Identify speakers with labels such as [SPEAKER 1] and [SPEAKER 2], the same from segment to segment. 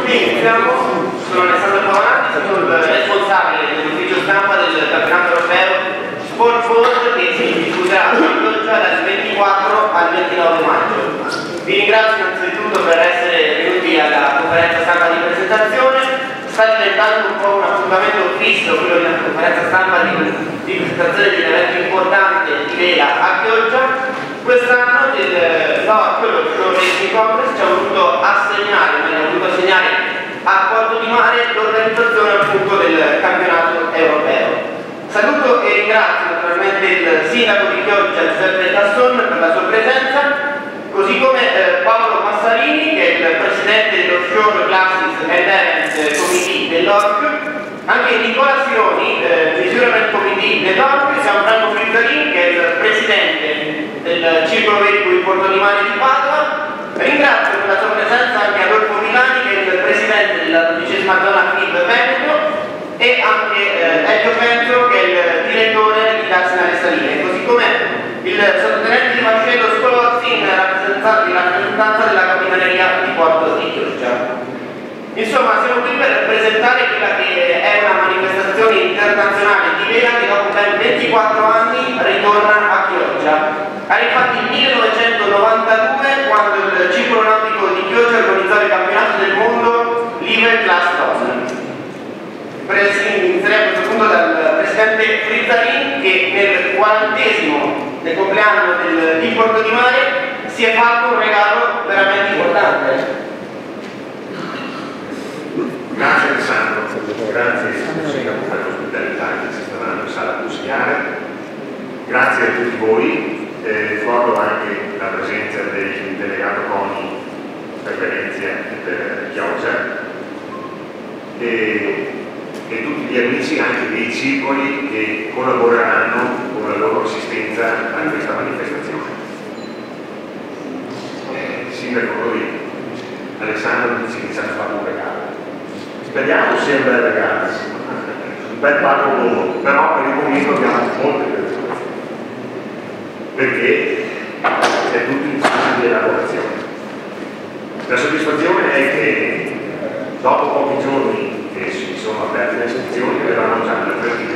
[SPEAKER 1] Quindi iniziamo, sono Alessandro Pavanati, sono il responsabile dell'ufficio stampa del campionato europeo Sport Board che si discuterà a Chioggia dal 24 al 29 maggio. Vi ringrazio innanzitutto per essere venuti alla conferenza stampa di presentazione. Sta diventando un po' un appuntamento fisso quello di una conferenza stampa di presentazione di un evento importante di vela a Chioggia. Quest'anno quello che sono Racing Congress ci ha voluto assegnare a Porto di Mare l'organizzazione appunto del campionato europeo. Saluto e ringrazio naturalmente il sindaco di Chioggia Giuseppe Tasson per la sua presenza, così come Paolo Massarini che è il presidente dello Shore Classes and Events Committee dell'ORC, anche Nicola Sironi, Measurement Committee dell'ORC, Gianfranco Frizzarin che è il presidente del Circolo Velico di Porto di Mare di Padova. Ringrazio per la sua presenza anche Adolfo Milani che è il presidente della 12ª zona FIB Veneto e anche Elio Penzo che è il direttore di Nazionale Saline, così come il sottotenente di Marcello Scolozzi in rappresentanza della Capitaneria di Porto di Chioggia. Insomma, siamo qui per presentare quella che è una manifestazione internazionale di vela che dopo ben 24 anni ritorna a Chioggia. Era infatti il 1992 quando il Circolo Nautico di Chioggia organizzò il campionato del mondo Live Class Dozen. Inizierei a questo punto dal presidente Frizzarin che nel 40° del compleanno di Porto di Mare si è fatto un regalo veramente importante.
[SPEAKER 2] Grazie Alessandro, grazie Sindaco per l'ospitalità che ci sta dando in sala consigliare, grazie a tutti voi, ricordo anche la presenza del delegato CONI per Venezia e per Chioggia e tutti gli amici anche dei circoli che collaboreranno con la loro assistenza a questa manifestazione. Sindaco, noi Alessandro dice che ci hanno fatto un regalo. Speriamo sia un bel regalo, un bel pago loro, però per il momento abbiamo molte preoccupazioni, perché è tutto in fase di elaborazione. La soddisfazione è che dopo pochi giorni che si sono aperte le iscrizioni verranno già le prime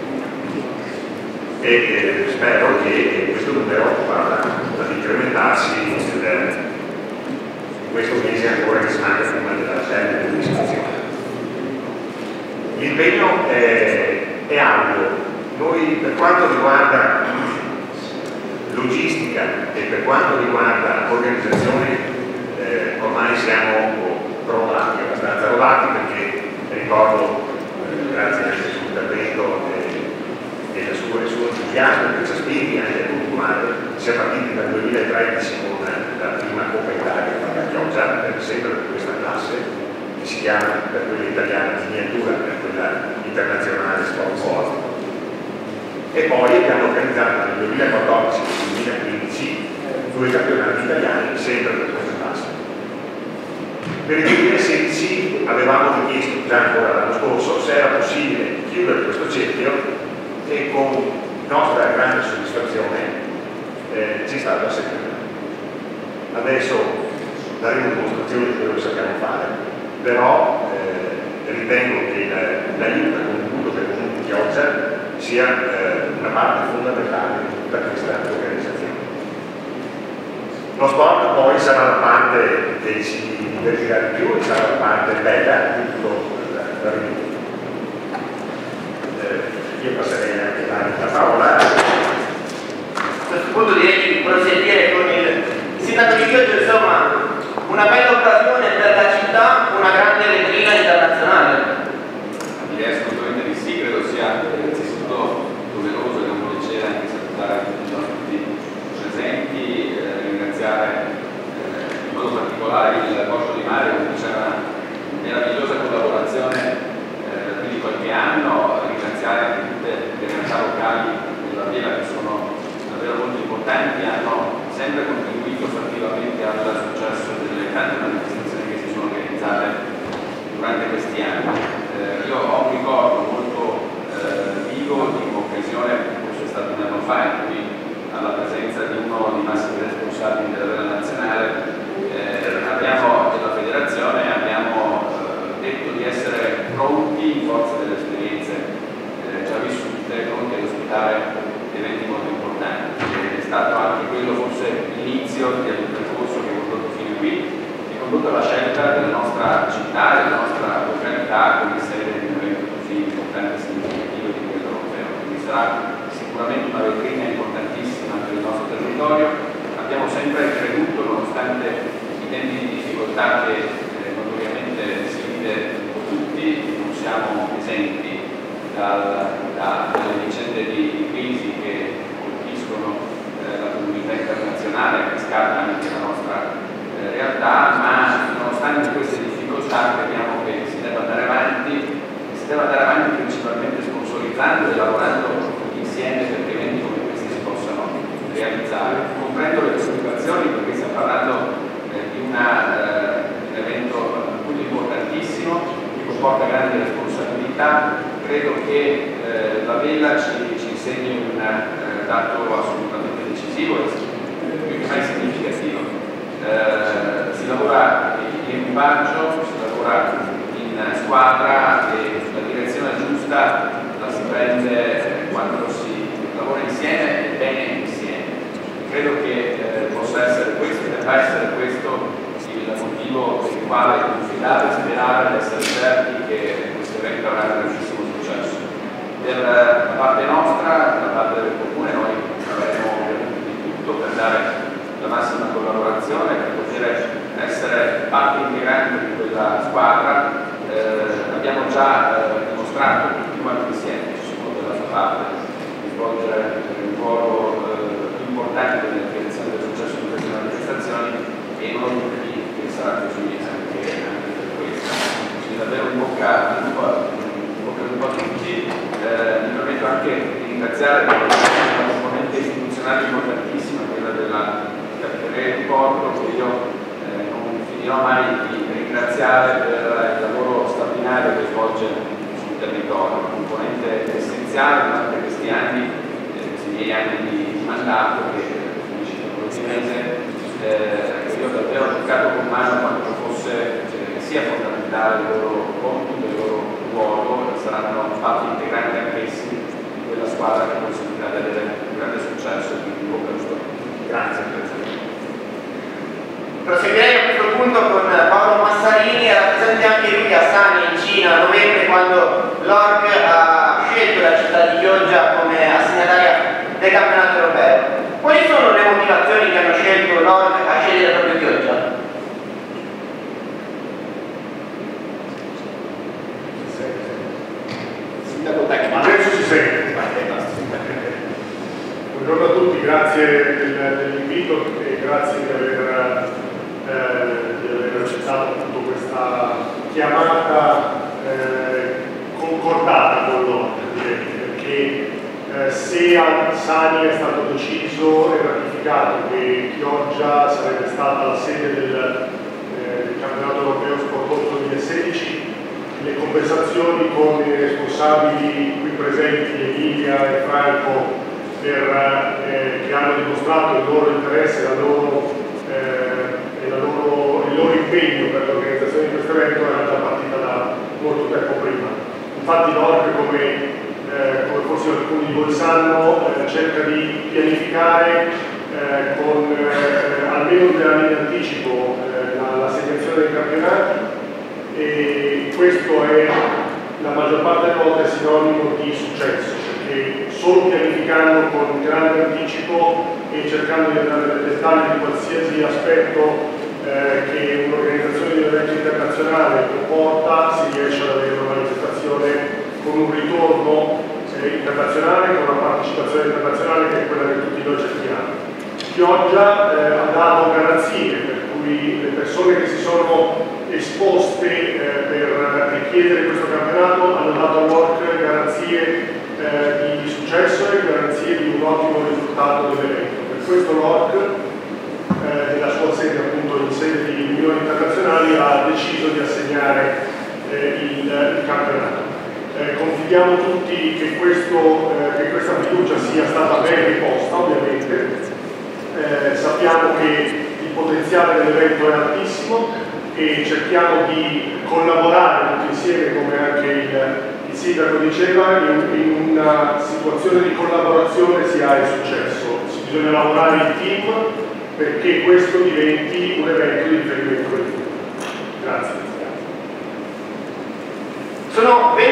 [SPEAKER 2] e spero che questo numero vada ad incrementarsi in questo mese ancora che si manca prima della termine dell'iscrizione. L'impegno è ampio. Noi per quanto riguarda logistica e per quanto riguarda organizzazione ormai siamo abbastanza rodati perché ricordo, grazie anche al suo intervento e al suo entusiasmo che ci ha spinti anche a continuare, si è partiti dal 2013 con la prima Coppa Italia a Chioggia, sempre per questa classe che si chiama per quella italiana miniatura, per quella internazionale Sport Board, e poi abbiamo organizzato nel 2014 e 2015 due campionati italiani sempre per questa classe. Per il 2016 avevamo richiesto già ancora l'anno scorso se era possibile chiudere questo cerchio e con nostra grande soddisfazione ci è stato assegnato. Adesso daremo dimostrazione di quello che sappiamo fare, però ritengo che l'aiuto al contributo del Comune di Chioggia sia una parte fondamentale di tutta questa organizzazione. Lo sport poi sarà la parte che ci divertirà di più e sarà la parte bella di tutto la riunione. Io passerei anche la parola.
[SPEAKER 1] A questo punto direi di proseguire con il sindaco di Chioggia, insomma, una bella occasione per la città, una grande vetrina internazionale.
[SPEAKER 3] Direi assolutamente di sì, credo sia innanzitutto doveroso e un piacere anche salutare tutti i presenti, ringraziare in modo particolare il Porto di Mare con cui c'è una meravigliosa collaborazione più di qualche anno, ringraziare anche tutte le realtà locali della Vela che sono davvero molto importanti, hanno sempre contribuito fattivamente al successo delle tante manifestazioni che si sono organizzate durante questi anni. Io ho un ricordo molto vivo di un'occasione, forse è stato un anno fa, in cui alla presenza di uno dei massimi responsabili della Vela Nazionale della federazione abbiamo condotto alla scelta della nostra città e della nostra località come sede di un evento così importante e significativo di livello europeo. Quindi sarà sicuramente una vetrina importantissima per il nostro territorio. Abbiamo sempre creduto, nonostante i tempi di difficoltà che notoriamente si vive tutti, non siamo esenti dalle vicende di crisi che colpiscono la comunità internazionale, che scatta anche la nostra realtà, ma nonostante queste difficoltà crediamo che si debba andare avanti principalmente sponsorizzando e lavorando insieme perché eventi come questi si possano realizzare. Comprendo le preoccupazioni perché stiamo parlando di un evento appunto importantissimo che comporta grandi responsabilità. Credo che la vela ci insegni un dato assolutamente decisivo e più che mai significativo. Si lavora in equipaggio, si lavora in squadra e la direzione giusta la si prende quando si lavora insieme e bene insieme. Credo che possa essere questo, debba essere questo il motivo per il quale confidare e sperare ed essere certi che questo evento avrà un grandissimo successo. Per la parte nostra, da parte del Comune, noi faremo di tutto per dare la massima collaborazione, per poter essere parte integrante di quella squadra. Abbiamo già dimostrato tutti quanti insieme, ciascuno dalla sua parte, di svolgere un ruolo importante nella direzione del successo di queste manifestazioni e noi che sarà così anche per questo. Quindi davvero un bocca al lupo a tutti. Mi permetto anche di ringraziare una componente istituzionale importantissima, quella della Capitaneria di Porto, che io non finirò mai di ringraziare per il lavoro straordinario che svolge sul territorio, una componente essenziale durante questi anni, questi miei anni di mandato che finiscono questi mesi. Io ho davvero toccato con mano quanto fosse sia fondamentale il loro compito, il loro ruolo, saranno parte integrante anch'essi di quella squadra che consentirà di avere un grande successo e quindi bocca al lupo. Grazie.
[SPEAKER 1] Proseguirei a questo punto con Paolo Massarini, rappresentante anche lui a Sani in Cina a novembre, quando l'ORC ha scelto la città di Chioggia come assegnataria del campionato europeo. Quali sono le motivazioni che hanno scelto l'ORC a scegliere proprio Chioggia?
[SPEAKER 2] Penso si sente. Buongiorno a tutti, grazie dell'invito e grazie di aver accettato appunto questa chiamata concordata con l'ORC, perché se a Sani è stato deciso e ratificato che Chioggia sarebbe stata la sede del campionato europeo Sport 2016, le conversazioni con i responsabili qui presenti, Emilia e Franco, che hanno dimostrato il loro interesse e il loro impegno per l'organizzazione di questo evento era già partita da molto tempo prima. Infatti l'ORC, come forse alcuni di voi sanno, cerca di pianificare con almeno 2 anni in anticipo l'assegnazione dei campionati, e questo è la maggior parte delle volte sinonimo di successo, perché solo pianificando con grande anticipo e cercando di andare nel dettaglio di qualsiasi aspetto che un'organizzazione di un evento internazionale comporta, si riesce ad avere una manifestazione con un ritorno internazionale, con una partecipazione internazionale che è quella che tutti noi cerchiamo. Chioggia ha dato garanzie, per cui le persone che si sono esposte per richiedere questo campionato hanno dato all'ORC garanzie di successo e garanzie di un ottimo risultato dell'evento. Per questo l'ORC, nella sua sede appunto in sede di riunioni internazionali, ha deciso di assegnare il campionato. Confidiamo tutti che questa fiducia sia stata ben riposta, ovviamente. Sappiamo che il potenziale dell'evento è altissimo e cerchiamo di collaborare tutti insieme, come anche il sindaco diceva, in una situazione di collaborazione si ha il successo. Bisogna lavorare in team perché questo diventi un evento di riferimento del futuro.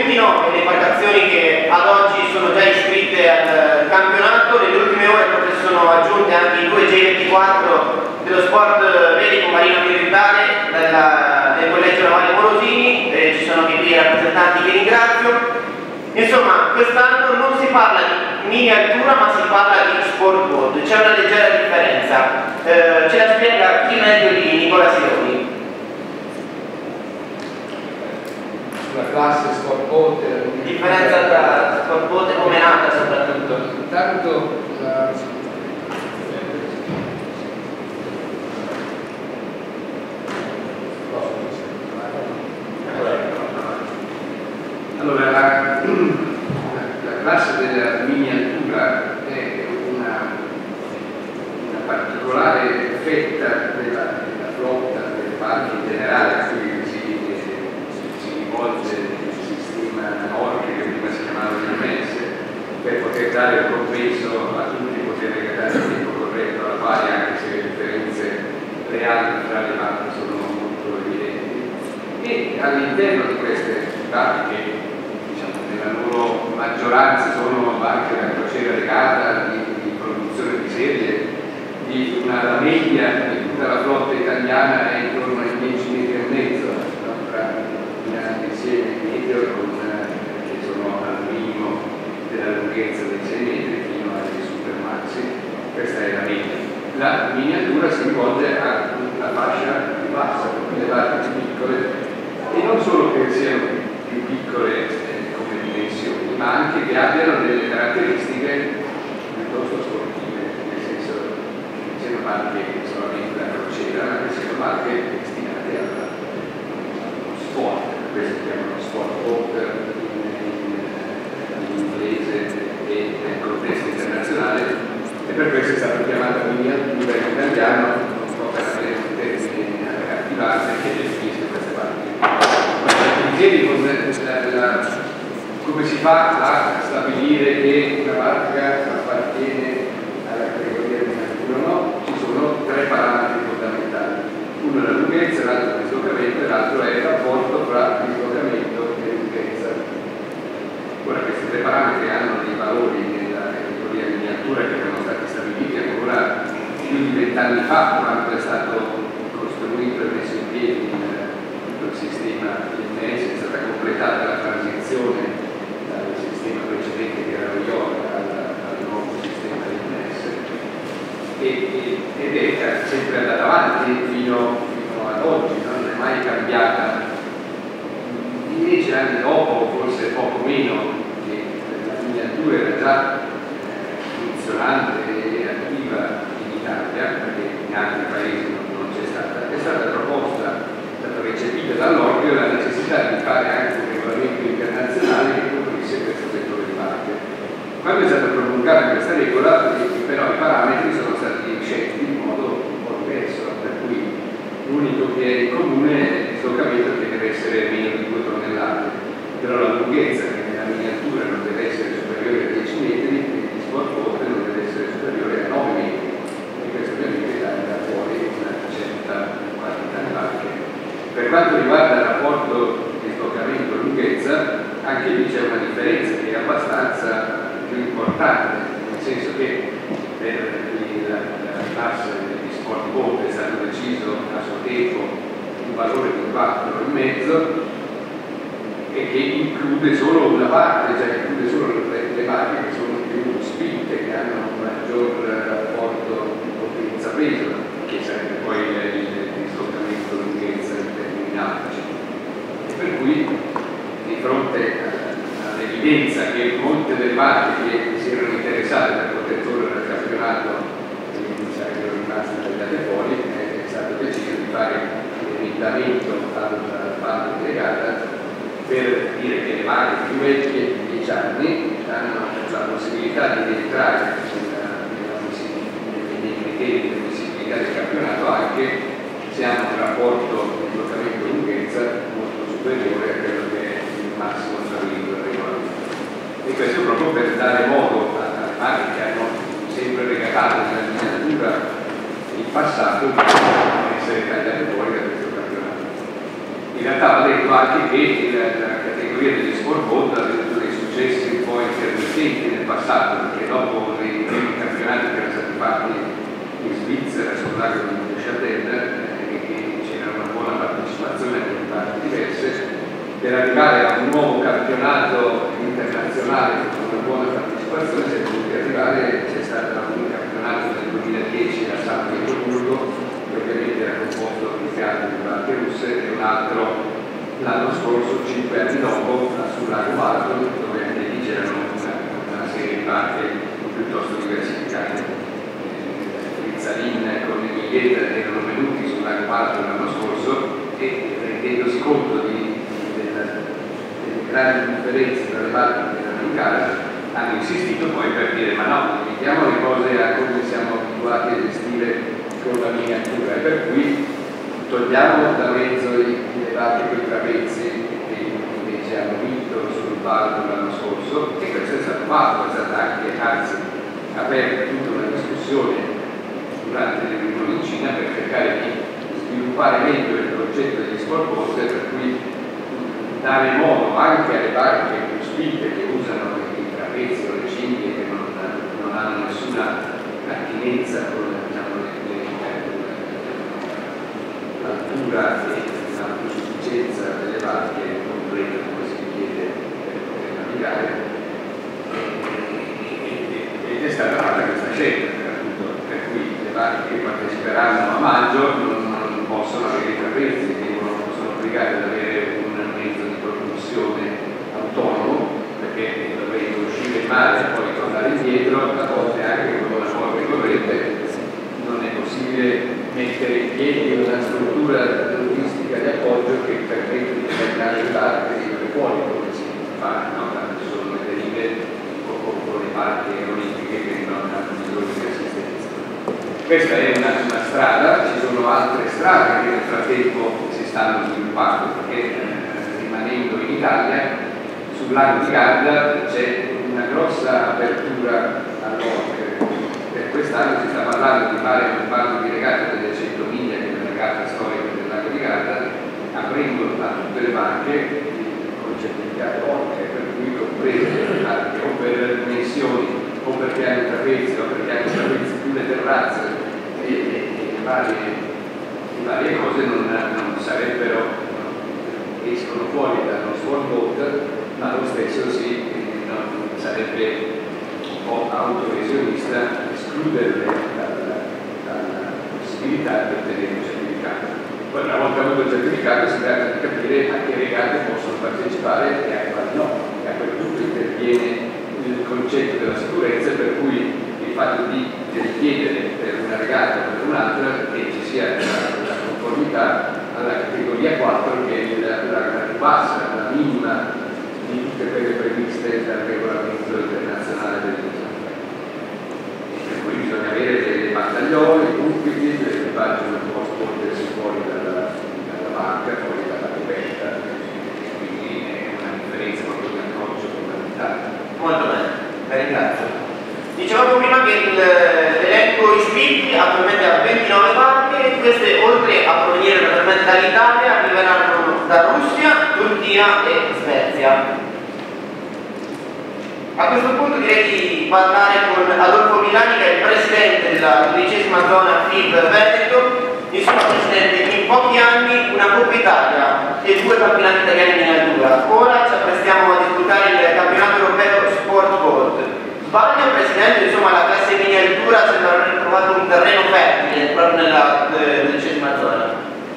[SPEAKER 1] 29 le imbarcazioni che ad oggi sono già iscritte al campionato. Nelle ultime ore proprio sono aggiunte anche i 2 J24 dello sport velico marino ambientale del collegio Navale Morosini, ci sono anche qui i rappresentanti che ringrazio. Insomma, quest'anno non si parla di miniatura ma si parla di sport boat, c'è una leggera differenza, ce la spiega chi meglio di Nicola Sironi.
[SPEAKER 4] Sulla classe sport boat,
[SPEAKER 1] Differenza tra sport boat e come è nata soprattutto?
[SPEAKER 4] intanto allora, la classe della miniatura è una particolare fetta della flotta del parco in generale a cui si rivolge il sistema NORC, che prima si chiamava IMS, per poter dare il compenso a tutti, poter regalare il tempo corretto alla pari, anche se le differenze reali tra le parti sono molto evidenti. E all'interno di queste pratiche, nella loro maggioranza sono barche da crociera legata di produzione di serie, di la media di tutta la flotta italiana è intorno ai 10,5 metri, no? Tra insieme medio che sono al minimo della lunghezza dei 6 metri fino ai supermaxi. Questa è la media. La miniatura si rivolge alla fascia più bassa, le barche più piccole, e non solo che siano più piccole dimensioni, ma anche che abbiano delle caratteristiche piuttosto sportive, nel senso che non siano barche solamente da crociera, ma che siano barche destinate allo sport. Questo si chiamano sport boat in inglese e nel contesto internazionale, e per questo è stato chiamato miniatura in italiano, un po' per avere un termine accattivante che definisce queste barche. Come si fa a stabilire che una barca appartiene alla categoria di miniatura o no? Ci sono 3 parametri fondamentali. Uno è la lunghezza, l'altro è il dislocamento e l'altro è il rapporto tra dislocamento e lunghezza. Ora, questi 3 parametri hanno dei valori nella categoria miniatura che erano stati stabiliti ancora più di 20 anni fa, quando è stato costruito e messo in piedi tutto il sistema IMS. È stata completata la transizione dal sistema precedente che era lo IOR al nuovo sistema IMS, ed è sempre andata avanti fino ad oggi, non è mai cambiata. 10 anni dopo, forse poco meno, che la miniatura era già funzionante e attiva in Italia, perché in altri paesi non c'è stata, è stata proposta, è stata recepita dall'ORG la necessità di fare anche un regolamento internazionale che coprisse questo settore di barche. Quando è stata promulgata questa regola, però i parametri sono stati scelti in modo un po' diverso, per cui l'unico che è in comune è il dislocamento, che deve essere meno di 2 tonnellate, però la lunghezza, che nella miniatura non deve essere superiore a 10 metri, e il sport boat non deve essere superiore a 9 metri, e questo ovviamente dà fuori una certa quantità di barche. Per quanto riguarda il rapporto dislocamento-lunghezza, anche lì c'è una differenza che è abbastanza più importante, nel senso che per la classe degli sport boat è stato deciso a suo tempo un valore di 4,5, e che include solo una parte, cioè include solo le barche che sono più spinte, che hanno un maggior rapporto potenza-peso, che sarebbe poi il dislocamento lunghezza in termini nautici. E per cui, di fronte all'evidenza che molte delle barche che si erano interessate per poter correre al campionato sarebbero rimaste tagliate fuori, è stato deciso di fare l'emendamento alla parte delegata per dire che le barche più vecchie di 10 anni hanno la possibilità di rientrare nei criteri di ammissibilità del campionato anche se hanno un rapporto di dislocamento lunghezza molto superiore a quello che è il massimo stabilito dal regolamento. E questo proprio per dare modo alle barche che hanno sempre regalato nella miniatura in passato di essere tagliate fuori da questo campionato. In realtà va detto anche che la categoria categoria degli scoreboard ha avuto dei successi un po' intermittenti nel passato, perché dopo i primi campionati che erano stati fatti in Svizzera sul lago di Neuchâtel, che c'era una buona partecipazione da parti diverse, per arrivare a un nuovo campionato internazionale con una buona partecipazione si è dovuti arrivare, c'è stato un campionato nel 2010 a San Pietroburgo, che ovviamente era composto di barche russe, e un altro l'anno scorso, 5 anni dopo, sul lago Balaton, dove anche lì c'erano una serie di barche piuttosto diversificate. Rizzalin con le Miglietta erano venuti sul lago Balaton l'anno scorso e rendendosi conto delle grandi differenze tra le barche che erano in gara, hanno insistito poi per dire ma no, limitiamo le cose a come siamo abituati a gestire con la miniatura, e per cui togliamo da mezzo le barche con i trapezzi che invece hanno vinto sul palco l'anno scorso, e questo è stato fatto, è stata anche, anzi, aperta tutta una discussione durante le riunioni in Cina per cercare di sviluppare meglio il concetto degli scoreboard, per cui dare modo anche alle barche più spinte che usano i trapezzi o le cinghie che non hanno nessuna attinenza con l'altura e l'autosufficienza delle barche completa come si richiede per poter navigare, ed è stata fatta questa scelta, appunto, per cui le barche che parteciperanno a maggio non possono avere i trapezzi, non possono obbligare ad avere un mezzo di propulsione autonomo, perché dovendo uscire in mare e poi tornare indietro, a volte anche con una forte corrente non è possibile mettere in piedi una struttura logistica di appoggio che permette di caricare le barche e di fuori, come si fa, no? Quando ci sono le derive o le barche olimpiche che non hanno bisogno di assistenza. Questa è una strada, ci sono altre strade che nel frattempo si stanno sviluppando, perché rimanendo in Italia, sul lago di Garda c'è una grossa apertura a nord. Per quest'anno si sta parlando di fare un bando di regata delle 100 miglia, che è la regata storica del lago di Garda, aprendo a tutte le barche con certificato ONCE, per cui comprese le barche o per dimensioni o perché hanno trapezi o perché hanno trapezi più le terrazze e varie cose non sarebbero, escono fuori dallo scoreboard, ma lo stesso non sarebbe un po' autolesionista escluderle dalla possibilità di ottenere un certificato. Poi una volta avuto il certificato si tratta di capire a che regate possono partecipare e a quali no, e a quel punto interviene il concetto della sicurezza, per cui il fatto di richiedere per una regata o per un'altra che ci sia la conformità alla categoria 4, che è la più bassa, la minima di tutte quelle previste dal regolamento internazionale dell'ISA. Per cui bisogna avere dei battaglioni, compiti, l'equipaggio non può sporgersi fuori dalla barca, fuori dalla coperta, quindi è una differenza proprio di approccio fondamentale.
[SPEAKER 1] Molto bene, la ringrazio. Dicevamo prima che l'elenco iscritti attualmente ha 29 barche, queste oltre a provenire naturalmente dall'Italia arriveranno da Russia, Turchia e Svezia. A questo punto direi di parlare con Adolfo Milani, che è il presidente della 12ª zona FIB Veneto. Insomma, presidente, in pochi anni una Coppa Italia e 2 campionati italiani in miniatura. Ora ci apprestiamo a disputare il campionato europeo Sport Boat. Sbaglio, presidente, insomma la classe miniatura sembra aver trovato un terreno fertile proprio nella 12ª zona.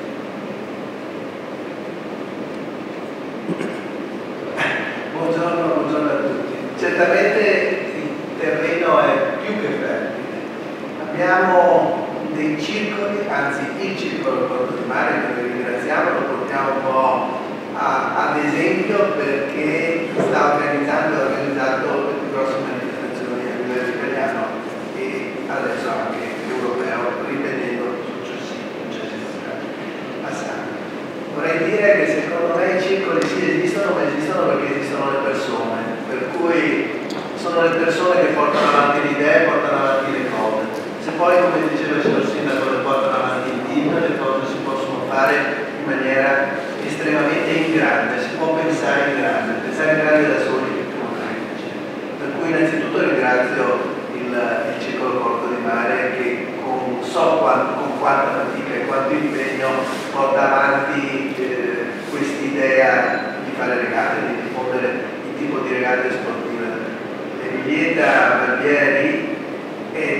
[SPEAKER 5] Buongiorno a tutti. Certamente il terreno è più che fertile. Abbiamo dei circoli, anzi il circolo Porto di Mare, che vi ringraziamo, lo portiamo un po' ad esempio perché sta organizzato le più grosse manifestazioni a livello italiano e adesso anche europeo, ripetendo successivi passati. Vorrei dire che secondo me i circoli sì esistono, ma esistono perché esistono le persone, per cui sono le persone che portano avanti le idee, portano avanti le cose. Se poi, come diceva il signor Sindaco, le portano avanti in team, le cose si possono fare in maniera estremamente in grande, si può pensare in grande. pensare grandi da soli è molto difficile. Per cui innanzitutto ringrazio il Circolo Corto di Mare che con quanta fatica e quanto impegno porta avanti quest'idea di fare regate, di diffondere il tipo di regate sportive. Emilietta Barbieri è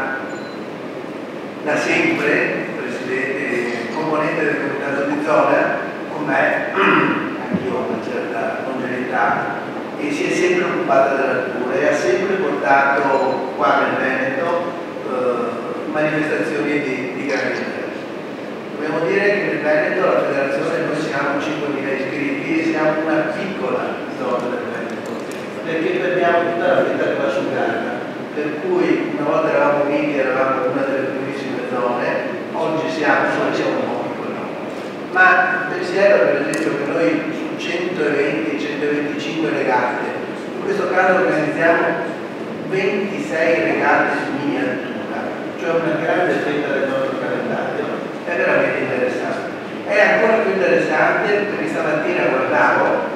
[SPEAKER 5] da sempre presidente, componente del comitato di zona, con me, anch'io ho una certa longevità, e si è sempre occupata della natura e ha sempre portato qua nel Veneto manifestazioni di grande interesse. Dobbiamo dire che nel Veneto la federazione noi siamo 5.000 iscritti e siamo una piccola zona del Veneto, perché perdiamo tutta la fetta che va su Garda, per cui una volta eravamo uniti, eravamo una delle primissime zone, oggi siamo un po' piccoli. Ma pensiero per esempio che noi su 120-125 regate, in questo caso organizziamo 26 regate in miniatura, cioè una grande fetta del nostro calendario, è veramente interessante. È ancora più interessante perché stamattina guardavo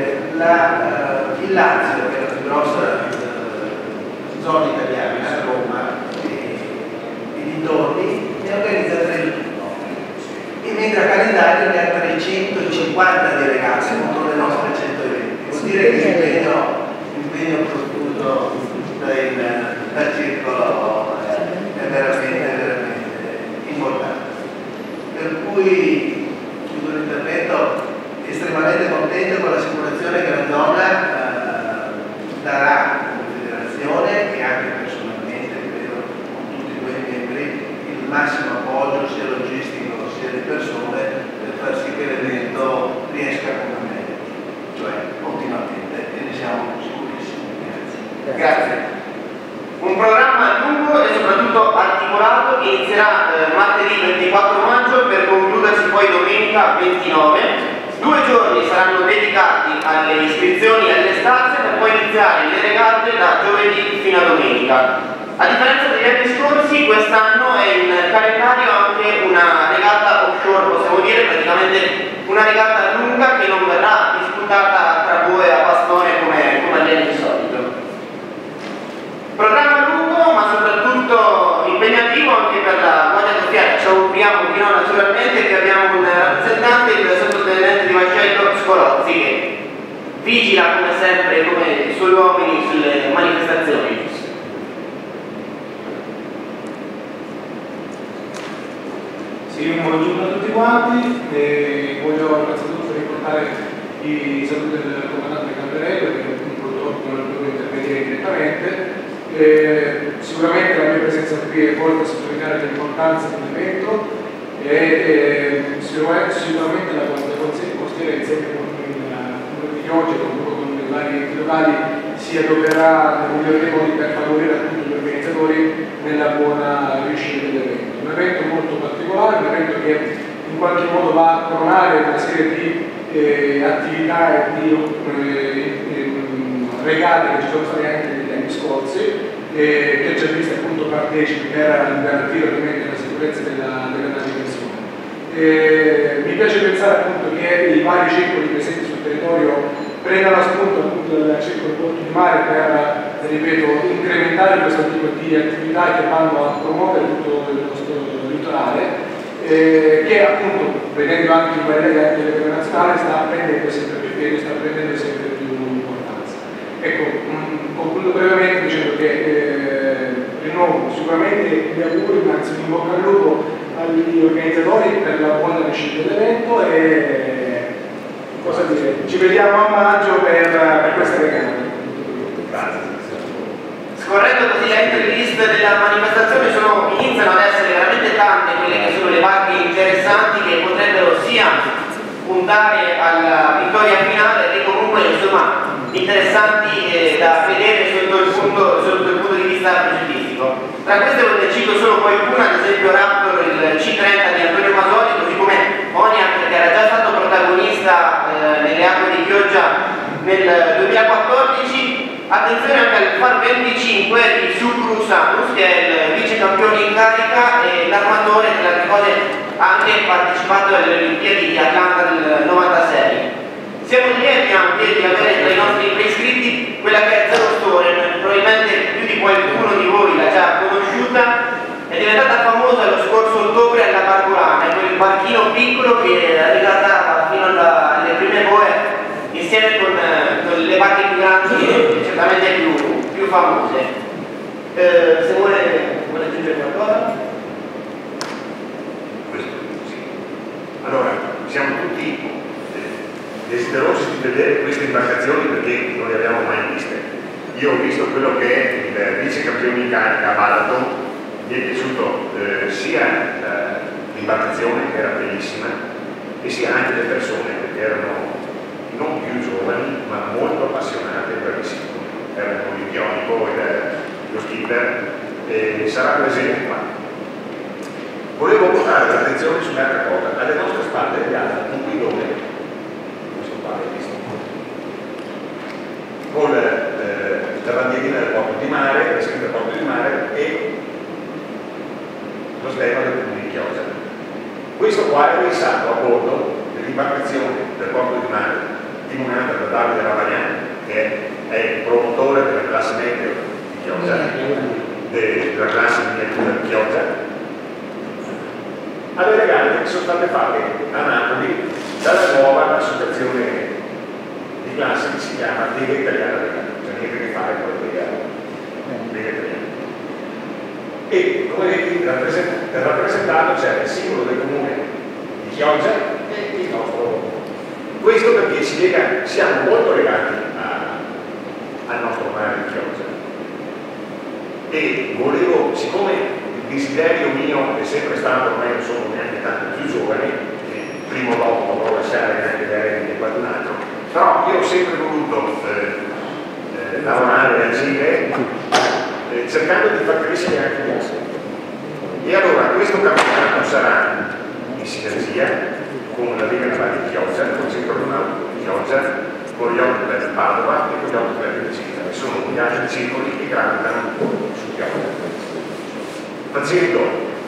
[SPEAKER 5] il Lazio, che è la più grossa zona italiana, Roma e dintorni, ne organizza 31. E mentre a calendario ne ha 350 di regate contro le nostre 120. Vuol dire che l'impegno profuso dal circolo è veramente importante. Per cui chiudo l'intervento estremamente contento con l'assicurazione che la zona darà come federazione e anche personalmente, credo, con tutti i tuoi membri, il massimo appoggio sia logistico sia di persone per far sì che l'evento riesca come meglio, cioè ottimamente, e ne siamo sicurissimi. Grazie.
[SPEAKER 1] Un programma lungo e soprattutto articolato che inizierà martedì 24 maggio per concludersi poi domenica 29. 2 giorni saranno dedicati alle iscrizioni e alle stanze per poi iniziare le regate da giovedì fino a domenica. A differenza degli anni scorsi, quest'anno è in calendario anche una regata offshore, possiamo dire praticamente una regata lunga che non verrà disputata tra Boe a Pastone come avviene di solito. Programma lungo ma soprattutto impegnativo anche per la Guardia Costiera. Ci auguriamo di no naturalmente che abbiamo un rappresentante, il sottotenente di Vascello Scolozzi, che vigila come sempre come i suoi uomini sulle manifestazioni.
[SPEAKER 6] Sì, un buongiorno a tutti quanti, voglio innanzitutto ricordare i saluti del comandante Camperello che purtroppo non è potuto intervenire direttamente. Sicuramente la mia presenza qui è volta a sottolineare l'importanza dell'evento e sicuramente la Guardia Costiera insieme con il Chioggia e con i vari enti locali si adopererà nel migliore dei modi per favorire appunto gli organizzatori nella buona riuscita dell'evento. Un evento molto particolare, un evento che in qualche modo va a coronare una serie di attività e di regate che ci sono state anche negli anni scorsi, che ci ha visto appunto partecipi per garantire ovviamente la sicurezza della navigazione. Mi piace pensare appunto che i vari circoli presenti sul territorio prendano spunto appunto dal circolo Corto di Mare per, ripeto, incrementare questo tipo di attività che vanno a promuovere tutto il nostro litorale, che appunto, vedendo anche i vari legati a livello nazionale, sta prendendo sempre più piede, sta prendendo sempre più importanza. Ecco, concludo brevemente dicendo che rinnovo sicuramente gli auguri, anzi un in bocca al lupo agli organizzatori per la buona riuscita dell'evento e cosa dire, ci vediamo a maggio per questa regata.
[SPEAKER 2] Grazie.
[SPEAKER 1] Scorrendo così l'entry list della manifestazione iniziano ad essere veramente tante quelle che sono le parti interessanti che potrebbero sia puntare alla vittoria finale e comunque insomma interessanti da vedere sotto il punto di vista progettistico. Tra queste ne cito solo qualcuna, ad esempio Raptor, il C30 di Antonio Masoli, così come Oniac, che era già stato protagonista nelle acque di Chioggia nel 2014. Attenzione anche al Far 25 di Sucru Sanus, che è il vice campione in carica e l'armatore, tra le cose ha anche partecipato alle Olimpiadi di Atlanta del 96. Siamo lieti anche di avere tra i nostri iscritti quella che è Zero Storen, probabilmente più di qualcuno di voi l'ha già conosciuta, è diventata famosa lo scorso ottobre alla Barcolana, quel barchino piccolo che è arrivata fino alle prime boe insieme con le barche più grandi e certamente più famose. Se vuole aggiungere qualcosa?
[SPEAKER 2] Questo sì. Allora, siamo tutti desiderosi di vedere queste imbarcazioni perché non le abbiamo mai viste. Io ho visto quello che è il vice campione in carica a Balaton, mi è piaciuto sia l'imbarcazione, che era bellissima, e sia anche le persone, perché erano non più giovani ma molto appassionate e bravissime. Era un olimpionico, lo skipper, e sarà presente qua. Volevo portare l'attenzione su un'altra cosa. Alle nostre spalle abbiamo un guidone, con la bandierina del porto di mare, la scritta porto di mare e lo stemma del comune di Chioggia. Questo qua è pensato a bordo dell'imbarcazione del porto di mare timonata da Davide Ravagnan, che è il promotore della classe medio di Chioggia, della classe miniatura di Chioggia, alle regate che sono state fatte a Napoli dalla nuova associazione di classe che si chiama Lega Italiana Regate, cioè niente a che fare con la Lega Italiana. E come vedi rappresentato c'è il simbolo del comune di Chioggia e il nostro. Questo perché siamo molto legati al nostro mare di Chioggia. E volevo, siccome il desiderio mio è sempre stato, ormai non sono neanche tanto più giovane, prima o dopo dovrò lasciare neanche le redini di qualcun altro, però io ho sempre voluto lavorare e agire cercando di far crescere anche gli altri. E allora questo campionato sarà in sinergia con la Lega Navale di Chioggia, con il Centro Aeronautico di Chioggia, con gli Yacht Club di Padova e con gli Yacht Club di Civita, che sono gli altri circoli che gravitano su Chioggia, facendo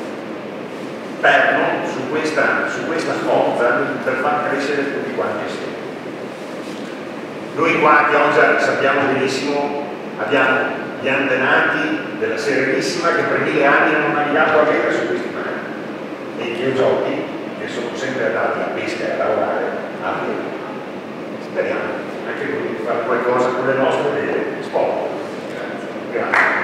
[SPEAKER 2] perno su questa forza per far crescere tutti quanti assieme. Noi qua a Chioggia sappiamo benissimo, abbiamo gli antenati della Serenissima che per 1000 anni hanno navigato a vela su questi mari e i Chiogiotti che sono sempre andati a pesca e a lavorare a vela. Speriamo anche noi di fare qualcosa con le nostre vele sport. Grazie.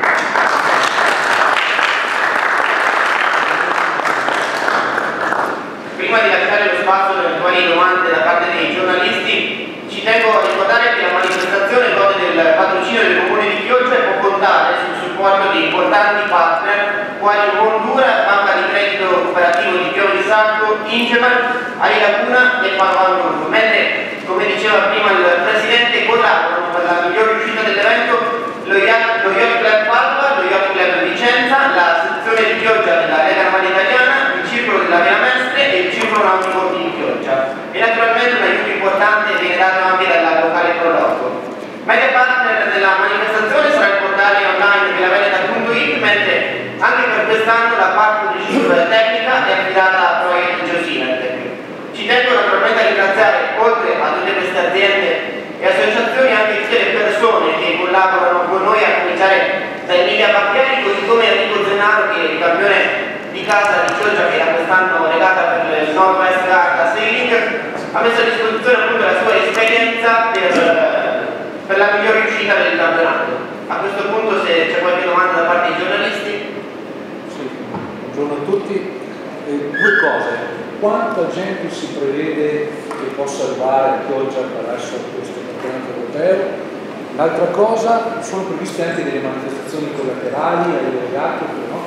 [SPEAKER 1] Prima di lasciare lo spazio per eventuali domande da parte dei giornalisti, ci tengo a ricordare che la manifestazione gode del patrocinio del Comune di Chioggia e può contare sul supporto di importanti partner quali Mondura, Banca di Credito Cooperativo di Chioggia Sacco, Ingeman, Ali Lacuna e Padova Group, mentre, come diceva prima il Presidente, collaborano per la migliore riuscita dell'evento lo Yacht Club Padova, lo Yacht Club Vicenza, la sezione di Chioggia della Lega Navale Italiana, il Circolo della Vela Mestre e il Circolo Nautico di Chioggia. E naturalmente un aiuto importante viene dato anche dalla locale Proloco. Media partner della manifestazione sarà il portale online velaveneta.it, mentre anche per quest'anno la partnership tecnica è affidata a Project Geosinet. Ci tengo naturalmente a ringraziare, oltre a tutte queste aziende e associazioni, anche tutte le persone che collaborano con noi, a cominciare da Emilia Pacchieri, così come Enrico Zennaro, che è il campione di casa di Chioggia, che da quest'anno legata per il Northwest Garda Sailing, ha messo a disposizione appunto la sua esperienza per la migliore riuscita del campionato. A questo punto, se c'è qualche domanda da parte dei giornalisti.
[SPEAKER 7] Sì, buongiorno a tutti. Due cose. Quanta gente si prevede che possa arrivare a Chioggia attraverso questo campionato europeo? L'altra cosa, sono previste anche delle manifestazioni collaterali ai legati, no?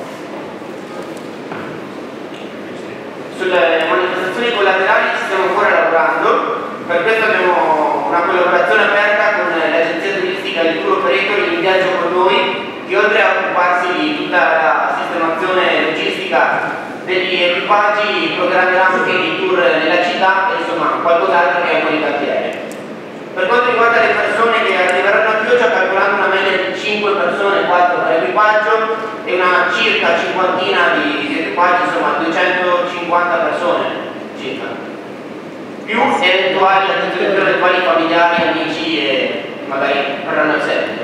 [SPEAKER 1] Sulle manifestazioni collaterali ci stiamo ancora lavorando, per questo abbiamo una collaborazione aperta con l'agenzia turistica Il Tour Operator in viaggio con noi, che oltre a occuparsi di tutta la sistemazione logistica degli equipaggi programmerà anche dei tour nella città e insomma qualcos'altro che è un po' di cantiere. Per quanto riguarda le persone che arriveranno a Chioggia, calcolando una media di 5 persone, 4 per equipaggio e una circa cinquantina di equipaggi, insomma 250 persone circa. più eventuali familiari, amici e magari vorranno il seguito.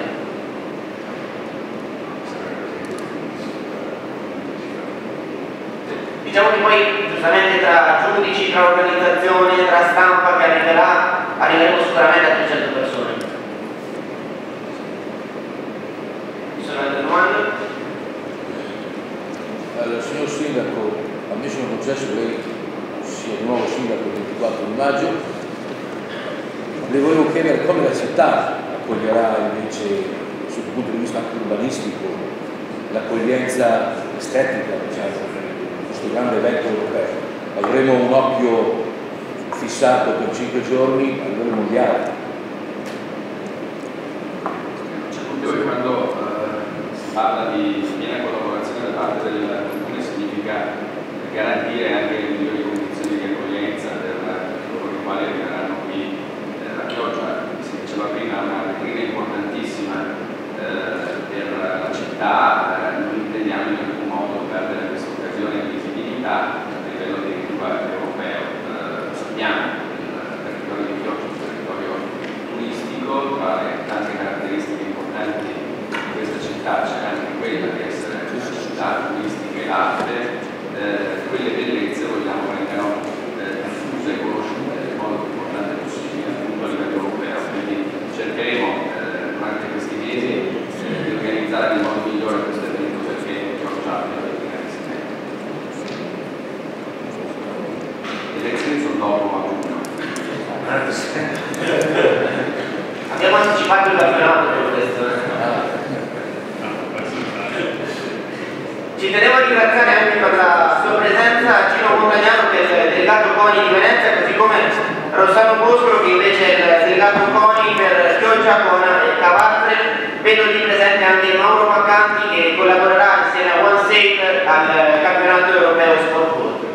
[SPEAKER 1] Diciamo che poi giustamente tra giudici, tra organizzazione, tra stampa che arriveremo sicuramente a 300 persone. Ci sono altre domande?
[SPEAKER 8] Allora, signor Sindaco, a me sono concesso che lei sia di nuovo Sindaco il 24 di maggio. Le volevo chiedere come la città accoglierà invece, sul punto di vista anche urbanistico, l'accoglienza estetica, diciamo, questo grande evento europeo. Avremo un occhio fissato per 5 giorni a livello mondiale.
[SPEAKER 3] C'è dubbio che quando si parla di piena collaborazione da parte del Comune significa garantire anche le migliori condizioni di accoglienza per coloro i quali arriveranno qui a Chioggia. Si diceva prima, una vetrina importantissima per la città, non intendiamo in alcun modo perdere questa occasione di visibilità a livello addirittura europeo. Sappiamo che il territorio di Chioggia è un territorio turistico, tra le tante caratteristiche importanti di questa città c'è anche quella di essere una città turistica e arte. Quelle bellezze vogliamo vengano diffuse e conosciute nel modo più importante possibile appunto a livello europeo, quindi cercheremo durante questi mesi di organizzare in modo migliore questo evento perché Chioggia è una le elezioni sono dopo a giugno.
[SPEAKER 1] Abbiamo anticipato il campionato per questo. Ci tenevo a ringraziare anche per la sua presenza Gino Montagnano, che è il delegato CONI di Venezia, così come Rossano Boscolo, che invece è il delegato CONI per Chioggia, Cona e Cavastre. Vedo lì presente anche Mauro Paccanti, che collaborerà insieme a One Safe al campionato europeo Sport Board.